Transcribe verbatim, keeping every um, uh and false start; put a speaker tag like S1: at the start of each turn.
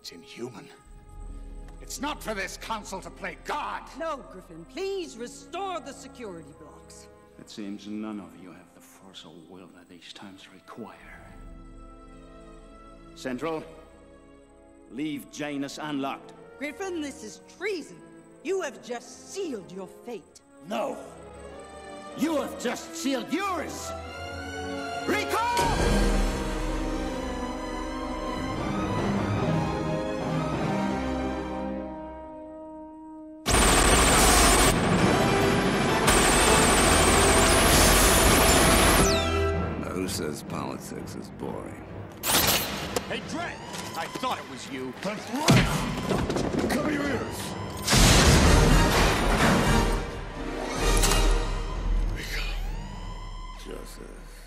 S1: It's inhuman. It's not for this council to play God!
S2: No, Griffin, please restore the security blocks.
S3: It seems none of you have the force of will that these times require. Central, leave Janus unlocked.
S2: Griffin, this is treason. You have just sealed your fate.
S3: No! You have just sealed yours! Recall!
S4: Who says politics is boring?
S1: Hey, Dredd! I thought it was you.
S4: That's right! Cover your ears! We go. Joseph.